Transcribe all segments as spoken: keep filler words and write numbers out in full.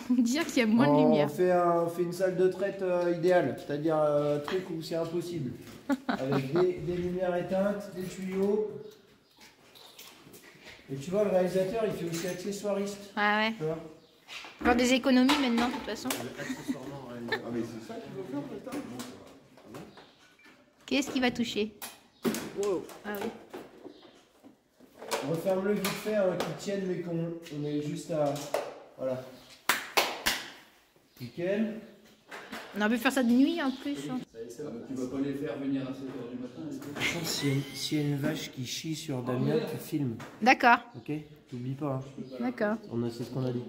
dire qu'il y a moins de on lumière. Fait un, on fait une salle de traite euh, idéale, c'est-à-dire un euh, truc où c'est impossible. Avec des, des lumières éteintes, des tuyaux. Et tu vois, le réalisateur, il fait aussi accessoiriste. Ah ouais. Tu vois. Faire des économies maintenant, de toute façon. Accessoirement réalisateur. Ah mais c'est ça qu'il veut faire, putain. Qu'est-ce qu'il va toucher? Wow. Ah oui. Referme-le vite fait, hein, qu'il tienne, mais qu'on on est juste à... Voilà. Nickel. On a pu faire ça de nuit en plus. Hein. Ah bah, tu vas pas les faire venir à sept heures du matin. S'il y, si y a une vache qui chie sur Damien, tu filmes. D'accord. Ok. T'oublies pas. Hein. D'accord. On a, c'est ce qu'on a dit.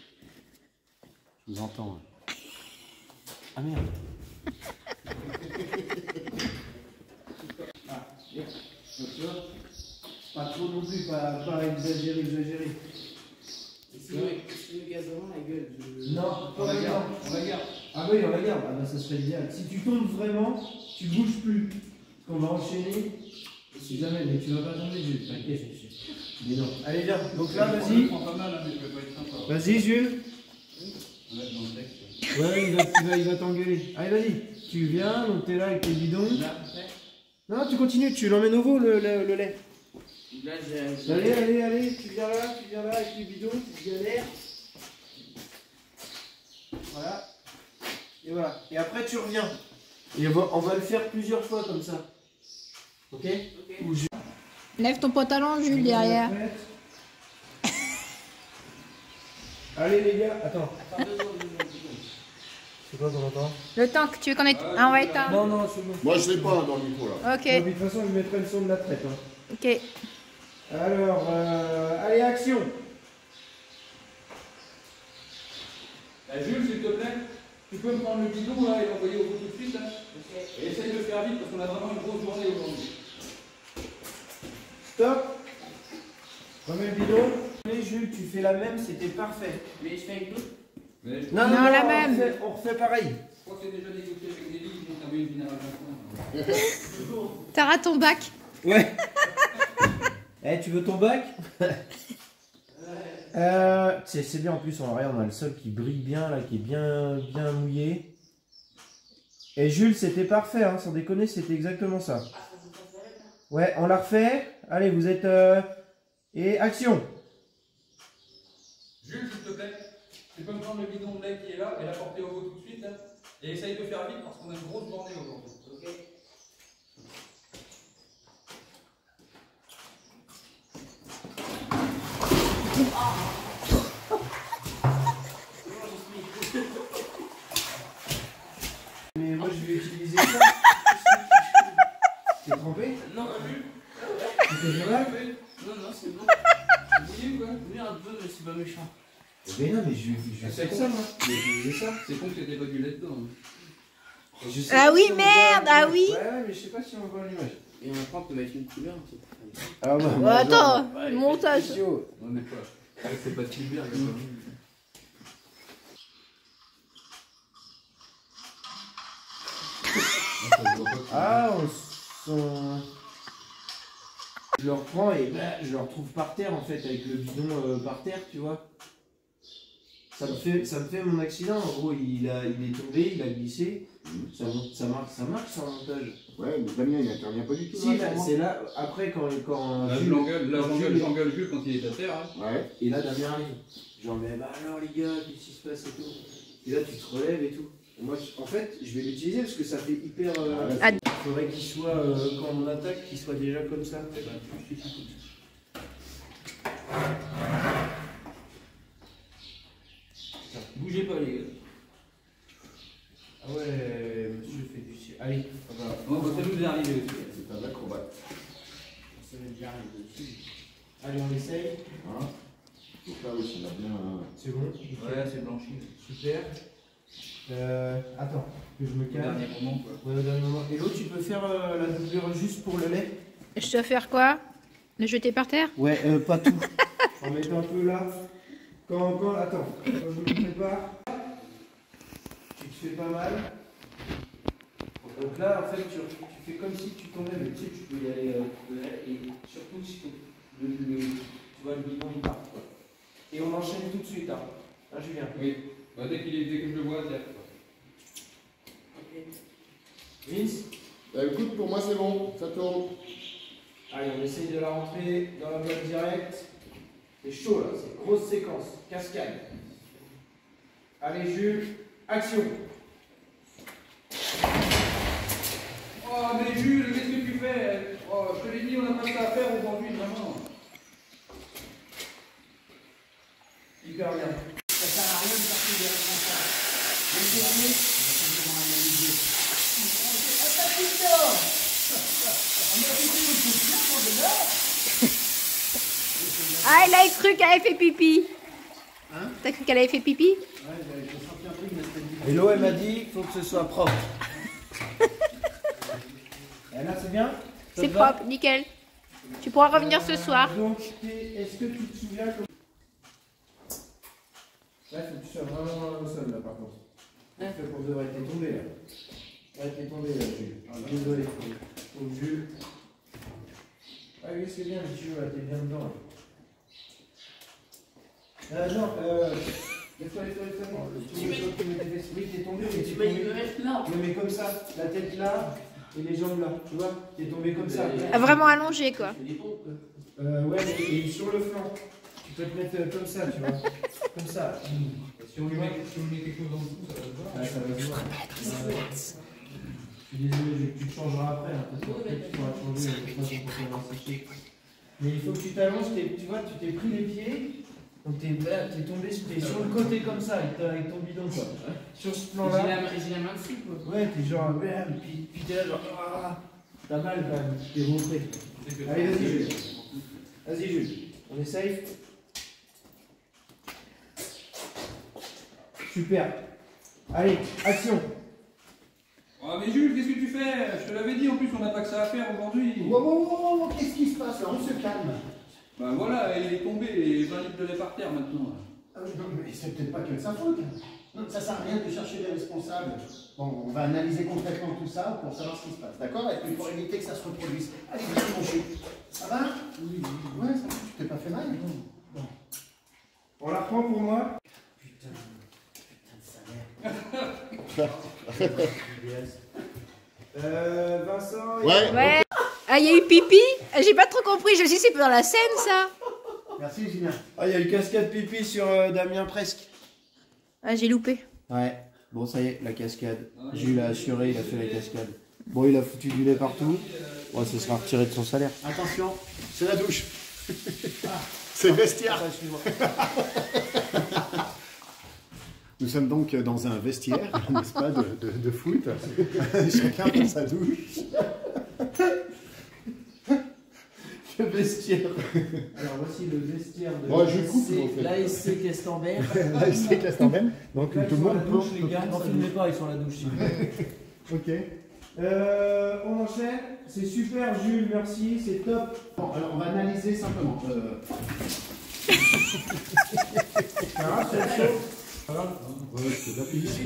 Je vous entends. Hein. Ah merde. Ah, bien. Donc, tu vois, pas trop non plus, pas, pas exagérer, exagérer. C'est le gazon, la gueule. Je... Non, On pas la garde, vraiment. on la garde. Ah oui, on la garde. Ah bah ça serait idéal. Si tu tombes vraiment, tu bouges plus. Parce qu'on va enchaîner. Si jamais, mais tu vas pas tomber, Jules. T'inquiète, je sais. Mais non. Allez, viens. Donc là, vas-y. Je prends pas mal, hein, mais je vais pas être sympa. Vas-y, Jules. On va être dans le texte. Ouais, il va, il va, il va t'engueuler. Allez, vas-y. Tu viens, donc t'es là avec tes bidons. Là, après. Non, tu continues, tu l'emmènes au veau le, le, le lait. Là, j'ai. Allez, allez, allez, tu viens là, tu viens là avec les bidons, tu galères. Voilà. Et voilà. Et après tu reviens. Et on va, on va le faire plusieurs fois comme ça. Ok, Ok. Ou je... Lève ton pantalon, Jules, derrière. Allez les gars, attends. Attends deux secondes, deux secondes, deux secondes. C'est quoi qu'on entend? Le temps que tu veux qu'on ait... Ah, on va éteindre. Non, non, c'est bon. Moi je l'ai pas hein, dans le micro là. Ok. Non, mais de toute façon, je mettrai le son de la traite. Hein. Ok. Alors, euh, allez, action. Eh, Jules, s'il te plaît, tu peux me prendre le bidon là et l'envoyer au bout tout de suite là. Ok. Et essaye de le faire vite parce qu'on a vraiment une grosse journée aujourd'hui. Stop. Remets le bidon. Allez, Jules, tu fais la même, c'était parfait. Mais je fais avec l'autre. Mais je Non, Non, la on même. refait- On refait pareil. crois que c'est déjà négocié avec Nelly, ils vont t'envoyer une générale maintenant. T'auras ton bac. Ouais. Eh, tu veux ton bac? euh, c'est, c'est bien en plus, on, regarde, on a le sol qui brille bien, là, qui est bien, bien mouillé. Et Jules, c'était parfait, hein, sans déconner, c'était exactement ça. Ouais, on la refait. Allez, vous êtes... Euh... Et action. Jules, s'il te plaît, tu peux me prendre le bidon de lait qui est là et l'apporter au veau tout de suite là. Et essaye de faire vite parce qu'on a une grosse journée aujourd'hui. Ok. Mais moi, je vais utiliser ça. T'es trempé? Non, Jules. T'es bien là? Non, non, c'est bon. C'est bouilli ou quoi? Oui, un peu, mais c'est pas méchant. Mais non, mais je, je, je C'est fais ça, ça, moi. Mais je faisais ça. C'est con que t'aies pas du lait dedans. Et je sais Ah pas oui, si on merde, voit ah l'image. oui. Ouais, ouais, mais je sais pas si on voit l'image. Et maintenant, on peut mettre une couleur. Ah bah, Bon, attends, Ouais, montage. Idiot. On n'est pas. C'est pas Spielberg. Ah, on s'en... Je le reprends et bah, je le retrouve par terre en fait, avec le bidon euh, par terre, tu vois. Ça me fait, ça me fait mon accident, en gros, il, a, il est tombé, il a glissé. Ça, ça marche, ça marche sans montage. Ouais, mais Damien il intervient pas du tout. Si, là, là, sûrement. c'est là, après quand... quand Là, je Jules- l'engueule, là, quand j'engueule, Jules- j'engueule Jules quand il est à terre. Hein. Ouais. Et là, Damien arrive. Genre, mais bah alors les gars, qu'est-ce qui se passe et tout. Et là, tu te relèves et tout. Et moi, je- en fait, je vais l'utiliser parce que ça fait hyper... euh, Ah, Ah. Il faudrait qu'il soit, euh, quand on attaque, qu'il soit déjà comme ça. Eh ben, je t'écoute. Bougez pas les gars. Ah ouais, monsieur fait du ciel. Allez, on va... Bon, bah, ça nous est arrivé aussi. C'est un acrobate. Ça va bien arriver dessus. Allez, on essaye. Hein. Donc là aussi, on a bien. euh, C'est bon. Ouais, c'est blanchi. Super. Euh, attends, que je me Au calme. dernier moment, quoi. Ouais, au dernier moment. Et l'autre, tu peux faire euh, la doublure juste pour le lait? Je dois faire quoi? Le jeter par terre? Ouais, euh, pas tout. En mettant un peu là. Quand, quand, attends, quand je me prépare, tu te fais pas mal. Donc là, en fait, tu, tu fais comme si tu tombais, mais tu sais, tu peux y aller, euh, tu peux y aller, et surtout si le, le, tu vois le bidon il part. Quoi. Et on enchaîne tout de suite, hein. Hein, Julien? Oui. Bah, dès, qu'il est, dès que je le vois, tiens. Vince, Bah, écoute, pour moi c'est bon, ça tourne. allez, on essaye de la rentrer dans la boîte directe. C'est chaud là, c'est grosse séquence, cascade. Allez Jules, action. Oh, mais Jules, qu'est-ce que tu fais? Oh, je te l'ai dit, on n'a pas ça à faire aujourd'hui, vraiment. Hyper bien. Ça sert à rien de partir de responsable. Le dernier, on va simplement analyser. Ah, elle a cru qu'elle avait fait pipi. Hein? T'as cru qu'elle avait fait pipi? Ouais, j'ai senti un truc, mais c'était... Hello, elle m'a dit qu'il faut que ce soit propre. Et là, c'est bien? Ça C'est te va? propre, nickel. Tu pourras revenir ce soir. Donc, est-ce que tu te souviens que... Là, il faut que tu sois vraiment au sol, là, par contre. Il faut qu'on devrait être tombé, là. Ouais, t'es tombé, là, Jules. Ah, désolé. Faut que Jules... Ah oui, c'est bien, Jules, là, t'es bien dedans, là. Euh, non, euh... Laisse-toi, laisse-toi, laisse-toi. Tu mets tu mets tes fesses. Oui, t'es tombé, mais Tu t'es vas y tombé. me mettre là. Oui, mais comme ça, la tête là, et les jambes là, tu vois, t'es tombé comme ça. Ah, vraiment allongé, quoi. C'est des pompes, quoi. Euh, ouais, mais et sur le flanc, tu peux te mettre euh, comme ça, tu vois, comme ça. Si on lui met, si on lui met quelque chose dans le cou, ça va se voir. Ouais, ça va se voir. Ouais. Je suis désolé, je- tu te changeras après, hein, parce qu'après tu pourras changer de toute façon pour pouvoir sécher. Mais il faut que tu t'allonges, t'es- tu vois, tu t'es pris les pieds, donc t'es là, t'es tombé, t'es sur le côté comme ça, avec, ta- avec ton bidon, quoi. Sur ce J'ai plan-là. la, main- j'ai la main dessus, quoi. Ouais, t'es genre, ouais, puis, puis t'es là, genre, ah, t'as mal quand même, t'es rentré. Allez, vas-y, Jules. Vas-y, Jules. On essaye. Super. Allez, action. Oh, mais Jules, qu'est-ce que tu fais? Je te l'avais dit, en plus, on n'a pas que ça à faire aujourd'hui. Wow, wow, wow, wow, qu'est-ce qui se passe là? On se calme. Bah voilà, il est tombé et vingt litres de lait par terre maintenant. Ah, non, mais c'est peut-être pas que de sa faute. Non, ça sert à rien de chercher des responsables. Bon, on va analyser concrètement tout ça pour savoir ce qui se passe, d'accord? Et puis pour éviter que ça se reproduise. Allez, viens mon chou. Ça va? Oui, oui. Ouais, ça va. Tu t'es pas fait mal? Bon. On la reprend pour moi. Putain, putain de sa mère. Euh, Vincent. et- Ouais. Ouais. Ah, il y a eu pipi? J'ai pas trop compris. Je me suis dit, c'est dans la scène, ça. Merci, Julien. Ah, il y a eu cascade pipi sur euh, Damien presque. Ah, j'ai loupé. Ouais. Bon, ça y est, la cascade. Jules a assuré, il a fait la cascade. Bon, il a foutu du lait partout. Bon, ce sera retiré de son salaire. Attention, c'est la douche. C'est le vestiaire. Ah, excuse-moi. Nous sommes donc dans un vestiaire, n'est-ce pas, de, de, de foot. Chacun dans sa douche. Le vestiaire. Alors, voici le vestiaire de Bon, je coupe, en fait. l'A S C Castambert. Là, il s'est cassé en même. Donc Là, tout ils le sont à la monde douche, peut. les gars. N'en filmez pas, ils sont à la douche. s'il vous plaît. Ok. Euh, on enchaîne. C'est super, Jules, merci, c'est top. Bon, alors on va analyser simplement. Euh, Ah, c'est chaud. ouais, c'est de la publicité.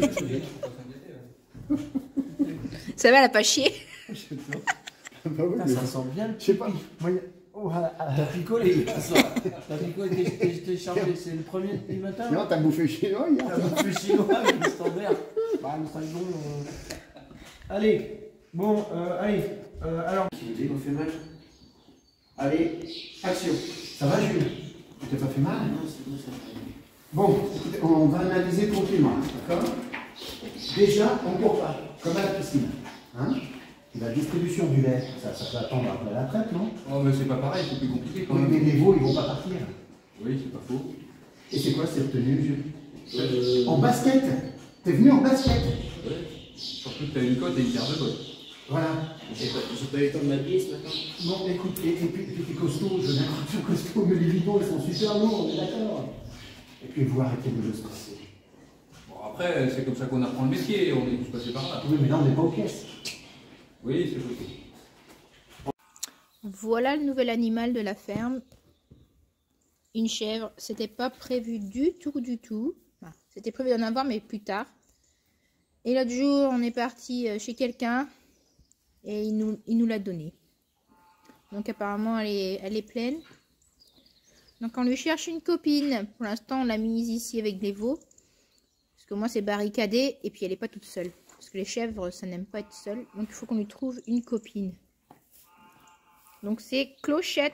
Ça va, elle a pas chié. Bah oui, Putain, mais ça sent bien le je sais pas. Moi, y a- oh, ah, ah. T'as picolé. T'as picolé, t'es- t'es t'es chargé. C'est le premier du matin. Non, t'as bouffé chinois hier. T'as bouffé chinois avec Castambert. Bah, le cinq secondes. euh. Allez, bon, euh, allez. Euh, alors. Tu me dis qu'on fait mal. Allez, action. Ça va, Jules? Tu t'es pas fait mal? Non, c'est bon, ça va. Bon, écoutez, on va analyser tranquillement, d'accord? Déjà, on ne court pas, comme à la piscine. Hein? La distribution du lait, ça, ça peut attendre après la traite, non? Oh, mais c'est pas pareil, c'est plus compliqué quand Oui, même. mais les veaux, ils vont pas partir. Oui, c'est pas faux. Et c'est quoi cette tenue, Jules? Euh, En basket. T'es venu en basket. ouais. Surtout que t'as une cote et une paire de bottes. Voilà. J'ai pas, j'ai pas eu le temps de m'habiller ce matin. Bon, écoute, et, et puis, et puis t'es costaud, je veux bien croire que tu es costaud, mais les bidons, ils sont super lourds, on est d'accord. Et puis vous arrêtez de le stresser. Bon, après, c'est comme ça qu'on apprend le métier, on est tous passés par là. Oui, mais là, on n'est pas aux caisses. Oui, c'est possible. Voilà le nouvel animal de la ferme. Une chèvre. C'était pas prévu du tout, du tout. Enfin, c'était prévu d'en avoir, mais plus tard. Et l'autre jour, on est parti chez quelqu'un et il nous, il nous l'a donné. Donc apparemment, elle est, elle est pleine. Donc on lui cherche une copine. Pour l'instant, on l'a mise ici avec les veaux. Parce que moi, c'est barricadé et puis elle n'est pas toute seule. Parce que les chèvres, ça n'aime pas être seule. Donc, il faut qu'on lui trouve une copine. Donc, c'est Clochette.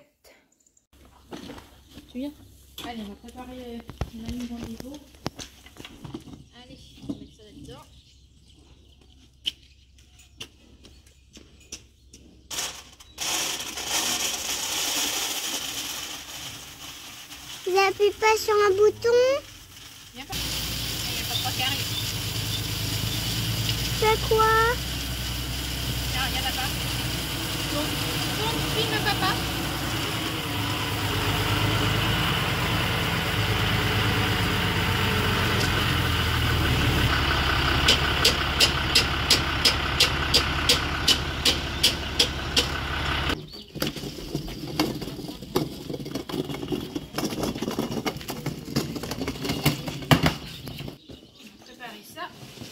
Tu viens? Allez, on va préparer l'aliment des veaux. Allez, on va mettre ça là-dedans. J'appuie pas sur un bouton. Viens pas. Il n'y a pas trois qui arrivent. C'est quoi? Tiens, regarde papa. Donc, tourne, filme papa. Ça.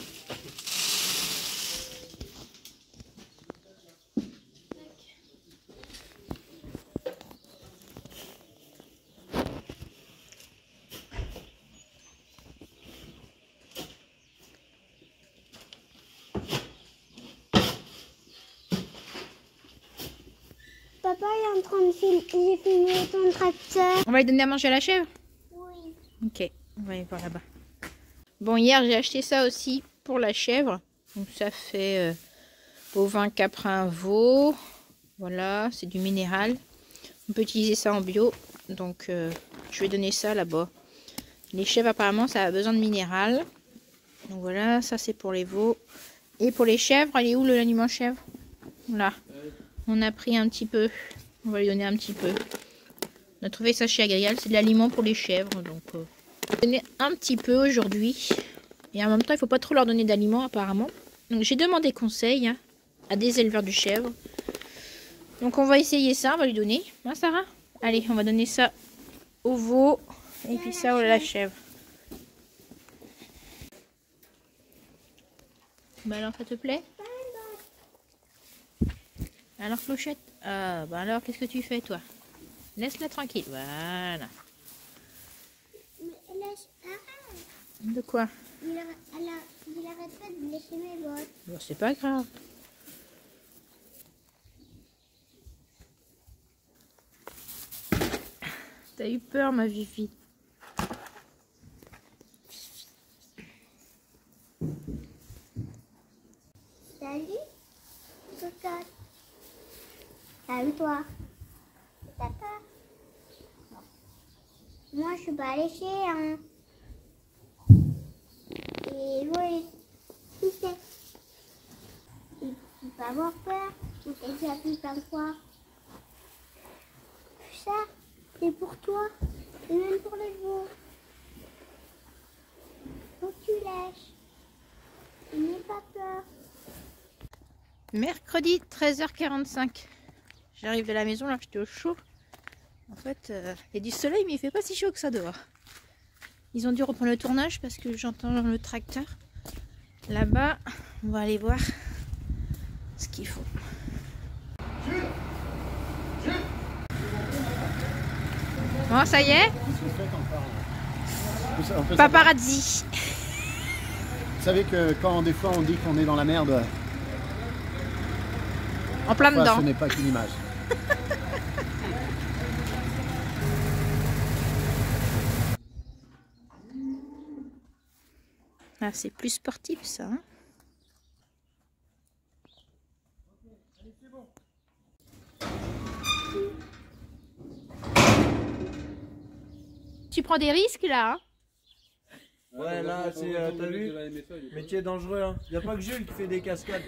Papa est en train de filmer, j'ai filmé ton tracteur. On va lui donner à manger à la chèvre? Oui. Ok, on va aller voir là-bas. Bon, hier j'ai acheté ça aussi pour la chèvre. Donc ça fait euh, bovin, caprin, veau. Voilà, c'est du minéral. On peut utiliser ça en bio. Donc euh, je vais donner ça là-bas. Les chèvres apparemment ça a besoin de minéral. Donc voilà, ça c'est pour les veaux. Et pour les chèvres, elle est où l'aliment chèvre? Là. On a pris un petit peu. On va lui donner un petit peu. On a trouvé ça chez Agrial. C'est de l'aliment pour les chèvres. Donc euh, on va donner un petit peu aujourd'hui. Et en même temps, il ne faut pas trop leur donner d'aliments apparemment. Donc j'ai demandé conseil hein, à des éleveurs de chèvres. Donc on va essayer ça. On va lui donner. Hein Sarah? Allez, on va donner ça au veau. Et puis ça à la chèvre. Bah alors, ça te plaît? Alors Clochette, ah, bah alors qu'est-ce que tu fais toi? Laisse-la tranquille, voilà. Mais laisse, arrête. De quoi? Il arrête, elle a- il arrête pas de lécher mes bottes. Bon, c'est pas grave. T'as eu peur ma Vivi? Salut, cocotte. Salut toi. T'as peur? Moi je suis pas léchée hein. Et oui, qui c'est? Il faut pas avoir peur. On t'a déjà vu plein de fois. Ça, c'est pour toi. Et même pour les veaux. Faut que tu lèches. N'aie pas peur. Mercredi treize heures quarante-cinq. J'arrive de la maison, là j'étais au chaud. En fait, euh, il y a du soleil mais il fait pas si chaud que ça dehors. Ils ont dû reprendre le tournage parce que j'entends le tracteur. Là-bas, on va aller voir ce qu'ils font. Bon, ça y est? Paparazzi. Vous savez que quand des fois on dit qu'on est dans la merde, En plein enfin, dedans. ce n'est pas qu'une image. Ah, c'est plus sportif ça. Hein, tu prends des risques là hein? Ouais, là, c'est, euh, t'as vu? Métier dangereux, hein. Y a pas que Jules qui fait des cascades.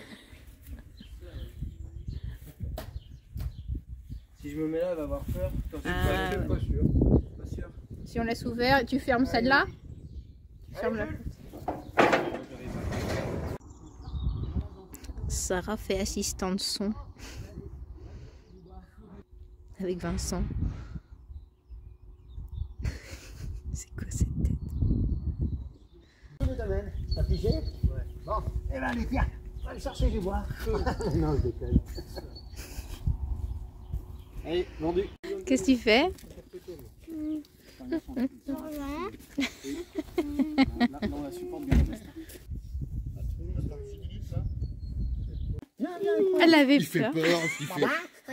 Si je me mets là, elle va avoir peur. T'en fais Ah, pas, ouais. pas sûr. Pas sûr. Si on laisse ouvert, tu fermes celle-là. Tu fermes là. Sarah fait assistant de son avec Vincent. C'est quoi cette tête? Le domaine, t'as pigé? Ouais. Bon, eh ben allez, viens, on va le chercher du bois. Non, je déconne. Allez, vendu. Qu'est-ce que tu fais? Voilà. Là, on la supporte bien. Elle avait Il fait peur. peur, il fait...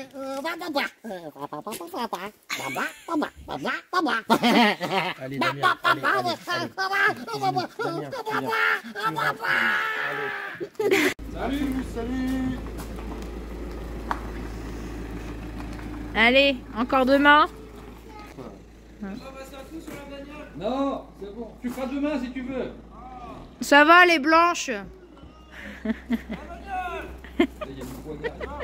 Allez, Damien, allez, allez, allez. Damien, tu viens. Tu rentres. Allez. Salut, salut. Allez, encore demain. Non, c'est bon. Tu feras demain si tu veux. Ça va les blanches? Il y a du poids derrière.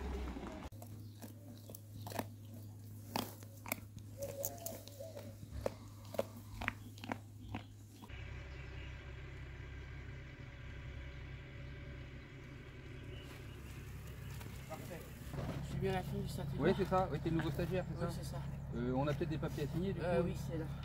Je suis bien la fin du stagiaire. Oui, c'est ça. Oui, t'es le nouveau stagiaire, c'est Oui, ça c'est ça. euh, On a peut-être des papiers à signer, du coup. Euh, oui, c'est là.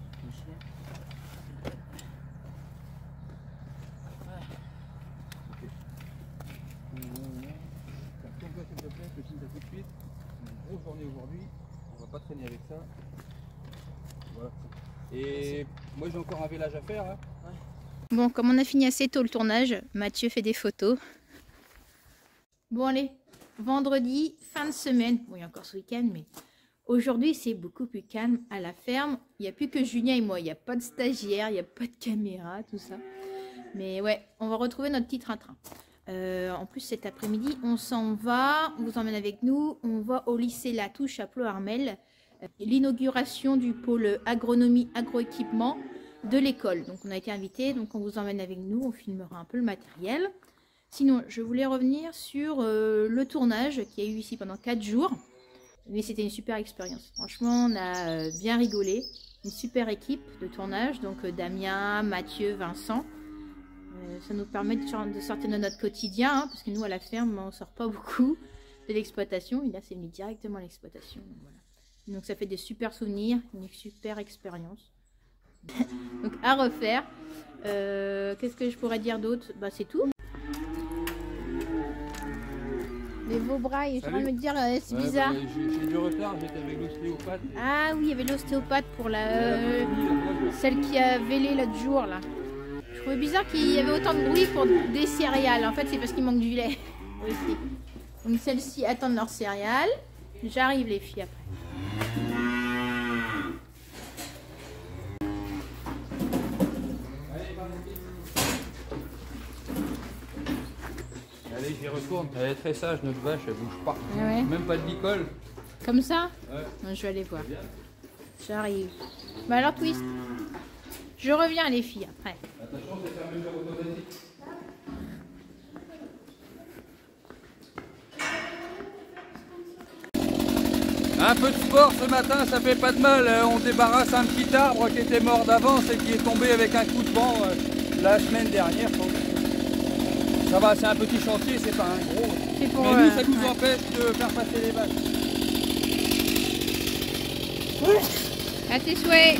Calme-toi, s'il te plaît, je te signe ça tout de suite. C'est une grosse journée aujourd'hui. On va pas traîner avec ça. Voilà. Et moi, j'ai encore un vélage à faire. Hein. Bon, comme on a fini assez tôt le tournage, Mathieu fait des photos. Bon allez, vendredi, fin de semaine. Bon, il y a encore ce week-end, mais aujourd'hui c'est beaucoup plus calme à la ferme. Il n'y a plus que Julien et moi. Il n'y a pas de stagiaire, il n'y a pas de caméra, tout ça. Mais ouais, on va retrouver notre petit train-train. Euh, en plus, cet après-midi, on s'en va. On vous emmène avec nous. On va au lycée Latouche à Ploërmel. Euh, L'inauguration du pôle agronomie agroéquipement de l'école. Donc on a été invités, donc on vous emmène avec nous, on filmera un peu le matériel. Sinon, je voulais revenir sur euh, le tournage qui a eu ici pendant quatre jours. Mais c'était une super expérience. Franchement, on a euh, bien rigolé. Une super équipe de tournage, donc euh, Damien, Mathieu, Vincent. Euh, ça nous permet de, de sortir de notre quotidien, hein, parce que nous à la ferme, on ne sort pas beaucoup de l'exploitation. Et là, c'est venu directement à l'exploitation. Donc, voilà. Donc ça fait des super souvenirs, une super expérience. Donc à refaire. Euh, Qu'est-ce que je pourrais dire d'autre? Bah c'est tout. Les Vaubrailles, je suis en train de me dire, euh, c'est Ouais, bizarre. bah, J'ai du retard, j'étais avec l'ostéopathe. Et... Ah oui, il y avait l'ostéopathe pour la Euh, euh, celle qui a vélé l'autre jour là. Je trouvais bizarre qu'il y avait autant de bruit pour des céréales. En fait, c'est parce qu'il manque du lait aussi. Donc celles-ci attendent leurs céréales. J'arrive les filles après. Allez, j'y retourne. Elle est très sage, notre vache, elle bouge pas. Ah ouais. Même pas de licol. Comme ça? Ouais. Non, je vais aller voir. J'arrive. Bah alors Twist. Je reviens les filles après. Attention, c'est fermeture automatique. Un peu de sport ce matin, ça fait pas de mal. On débarrasse un petit arbre qui était mort d'avance et qui est tombé avec un coup de vent euh, la semaine dernière. Ça va, c'est un petit chantier, c'est pas un gros. C'est pour, Mais nous, euh, ça nous ouais. empêche de faire passer les vaches. À tes souhaits.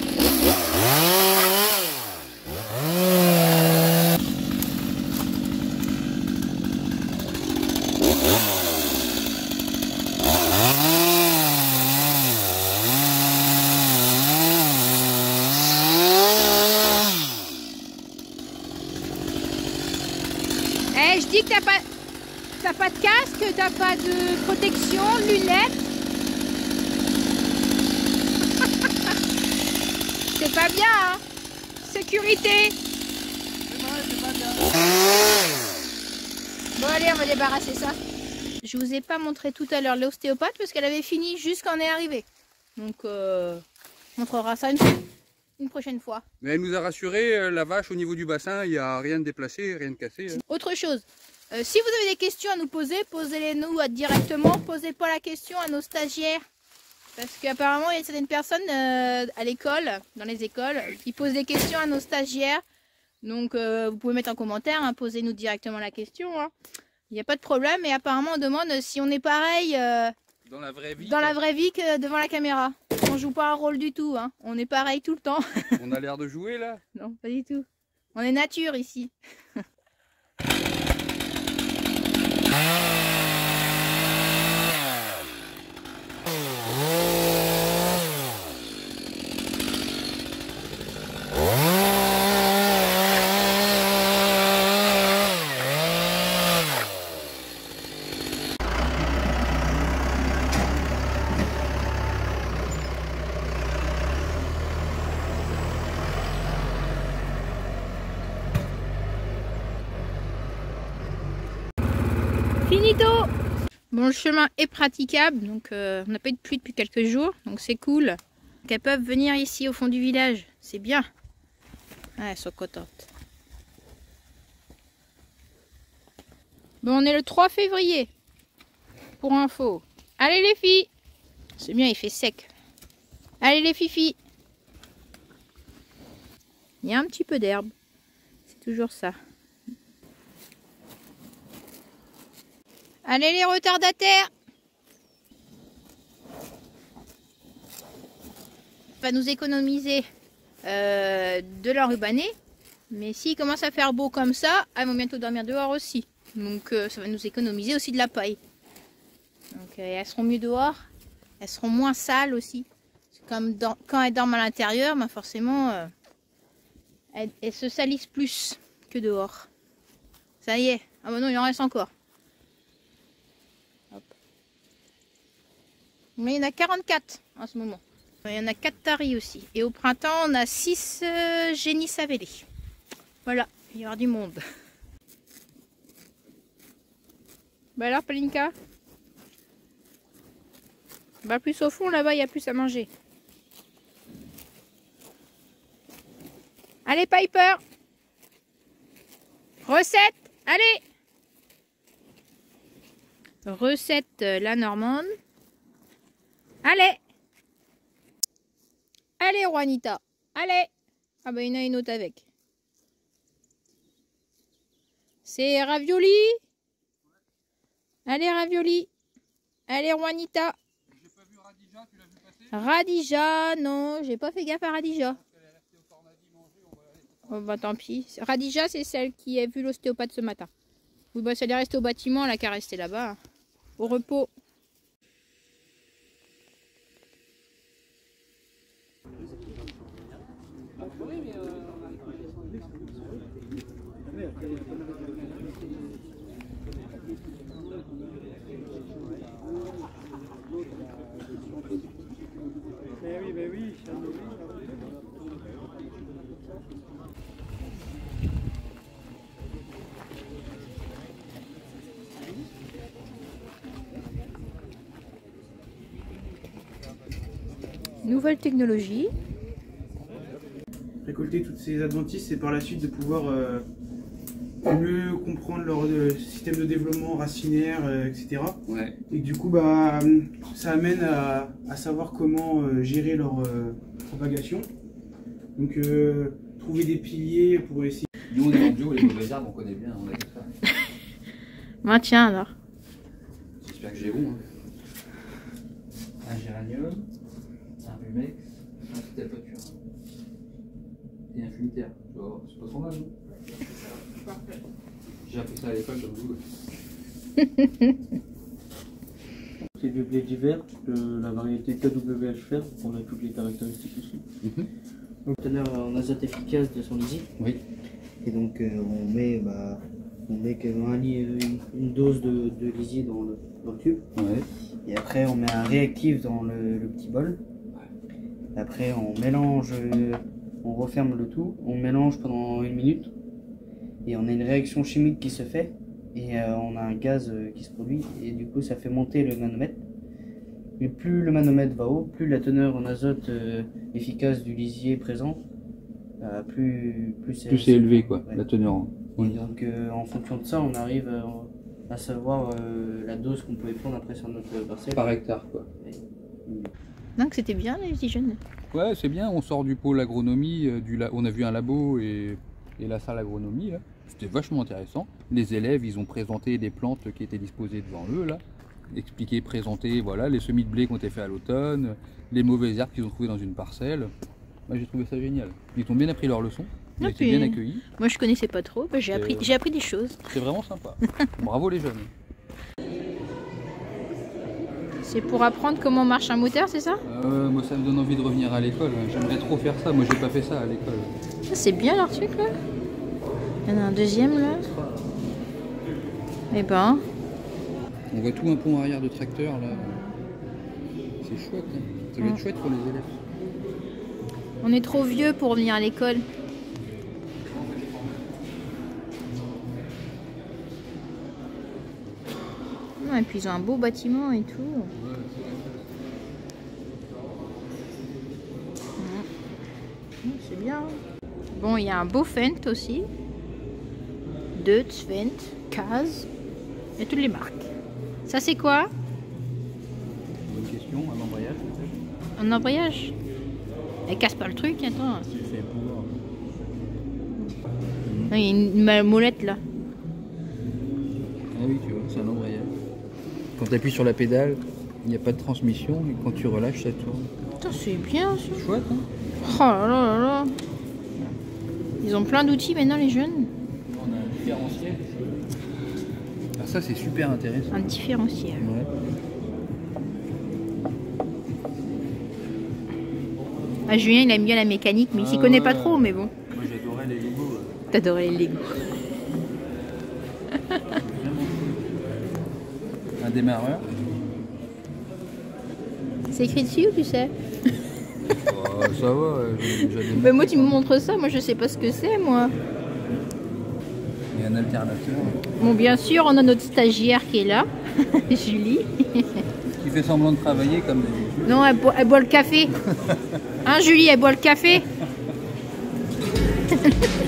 Eh, je dis que t'as pas, t'as pas de casque, t'as pas de protection, lunettes. C'est pas bien, hein. Sécurité. Bon allez, on va débarrasser ça. Je vous ai pas montré tout à l'heure l'ostéopathe parce qu'elle avait fini juste quand on est arrivé. Donc, euh, on montrera ça une, une prochaine fois. Mais elle nous a rassuré, euh, la vache au niveau du bassin, il n'y a rien de déplacé, rien de cassé. Hein. Autre chose, euh, si vous avez des questions à nous poser, posez-les nous euh, directement. Posez pas la question à nos stagiaires. Parce qu'apparemment, il y a certaines personnes euh, à l'école, dans les écoles, qui posent des questions à nos stagiaires. Donc, euh, vous pouvez mettre en commentaire, hein, posez-nous directement la question. Hein. Il n'y a pas de problème. Et apparemment, on demande si on est pareil euh, Dans la vraie vie. dans la vraie vie que devant la caméra. On joue pas un rôle du tout. Hein. On est pareil tout le temps. On a l'air de jouer là. Non, pas du tout. On est nature ici. Finito! Bon, le chemin est praticable, donc euh, on n'a pas eu de pluie depuis quelques jours, donc c'est cool. Donc, elles peuvent venir ici au fond du village, c'est bien. Ah, elles sont contentes. Bon, on est le trois février, pour info. Allez les filles! C'est bien, il fait sec. Allez les fifis! Il y a un petit peu d'herbe, c'est toujours ça. Allez les retardataires! Va nous économiser euh, de l'enrubané, mais s'il commence à faire beau comme ça, elles vont bientôt dormir dehors aussi. Donc euh, ça va nous économiser aussi de la paille. Donc euh, elles seront mieux dehors, elles seront moins sales aussi. Comme dans, quand elles dorment à l'intérieur, ben forcément euh, elles, elles se salissent plus que dehors. Ça y est, ah ben non, il en reste encore. Hop. Mais il y en a quarante-quatre en ce moment. Il y en a quatre taris aussi. Et au printemps, on a six euh, génies savellés. Voilà, il y aura du monde. Bah alors, Palinka? Bah plus au fond, là-bas, il y a plus à manger. Allez, Piper! Recette! Allez! Recette euh, la normande. Allez! Allez, Juanita! Allez! Ah bah, il y en a une autre avec. C'est ravioli! Allez, ravioli! Allez, Juanita! J'ai pas vu Radija, tu l'as vu passer? Radija, non, j'ai pas fait gaffe à Radija. Oh bah tant pis. Radija, c'est celle qui a vu l'ostéopathe ce matin. Oui, bah ça est restée au bâtiment, elle a qu'à rester là-bas. Hein. Au repos. Mais oui, mais oui, Nouvelle technologie. récolter toutes ces adventices et par la suite de pouvoir euh, mieux comprendre leur euh, système de développement racinaire, euh, et cetera. Ouais. Et du coup, bah, ça amène à, à savoir comment euh, gérer leur euh, propagation. Donc, euh, trouver des piliers pour essayer. Nous, on est en bio, les mauvais arbres, on connaît bien, on a tout ça. Bah tiens alors. J'espère que j'ai bon. Hein. Un géranium, un rumex, un petit toiture. Et un fumitaire. Oh, c'est pas trop mal, non? J'ai appris ça à l'école comme vous. C'est du blé d'hiver, de la variété K W H Fer, on a toutes les caractéristiques ici. Mm-hmm. Donc, teneur en azote efficace de son lisier. Oui. Et donc euh, on met, bah, on met que un lit, une, une dose de, de lisier dans le, dans le tube. Ouais. Et après on met un réactif dans le, le petit bol. Après on mélange, euh, on referme le tout, on mélange pendant une minute. Et on a une réaction chimique qui se fait. Et euh, on a un gaz euh, qui se produit. Et du coup ça fait monter le manomètre. Et plus le manomètre va haut, plus la teneur en azote euh, efficace du lisier est présente, euh, plus, plus c'est Plus c'est élevé, quoi, ouais. la teneur. En... Et donc euh, en fonction de ça, on arrive euh, à savoir euh, la dose qu'on pouvait prendre après sur notre parcelle. Par hectare, quoi. Donc c'était bien les petits jeunes. Ouais, c'est bien, on sort du pôle agronomie, euh, du la... on a vu un labo et, et la salle agronomie, là. C'était vachement intéressant. Les élèves, ils ont présenté des plantes qui étaient disposées devant eux, là. Expliquer, présenter, voilà, les semis de blé qui ont été faits à l'automne, les mauvaises herbes qu'ils ont trouvées dans une parcelle. Moi j'ai trouvé ça génial. Ils ont bien appris leur leçon, ils ont été bien accueillis. Moi je connaissais pas trop, bah, j'ai appris, j'ai appris des choses. C'est vraiment sympa. Bravo les jeunes. C'est pour apprendre comment marche un moteur, c'est ça? euh, Moi ça me donne envie de revenir à l'école. J'aimerais trop faire ça. Moi j'ai pas fait ça à l'école. C'est bien leur truc là. Il y en a un deuxième là. Eh ben. On voit tout un pont arrière de tracteur là. C'est chouette. Hein. Ça va être chouette pour les élèves. On est trop vieux pour venir à l'école. et puis ils ont un beau bâtiment et tout. Mmh. C'est bien. Bon, il y a un beau Fendt aussi. Deutz, Fendt, Kaz. Et toutes les marques. Ça c'est quoi? Bonne question, un embrayage peut-être? Un embrayage? Elle casse pas le truc, attends. C'est fait pour. Il y a une, une molette là. Ah oui, tu vois, c'est un embrayage. Quand tu appuies sur la pédale, il n'y a pas de transmission, et quand tu relâches, ça tourne. Putain, c'est bien ça. C'est chouette, hein? Oh là là là là. Ils ont plein d'outils maintenant, les jeunes. On a un différentiel. Ah, ça, c'est super intéressant. Un différentiel. Ouais. Ah, Julien, il aime bien la mécanique, mais il s'y Ah, connaît ouais. pas trop, mais bon. Moi, j'adorais les Lego. Ouais. T'adorais les Lego. Un démarreur. C'est écrit dessus ou tu sais? Oh, ça va, j'ai déjà des... Mais moi, tu me montres ça, moi je sais pas ce que c'est, moi. Et un alternateur. Bon, bien sûr, on a notre stagiaire qui est là, Julie. Qui fait semblant de travailler comme d'habitude. Non, elle, bo elle boit le café. Hein, Julie, elle boit le café.